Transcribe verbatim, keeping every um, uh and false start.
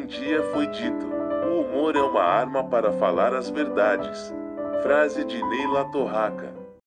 Um dia foi dito: o humor é uma arma para falar as verdades. Frase de Neila Torraca.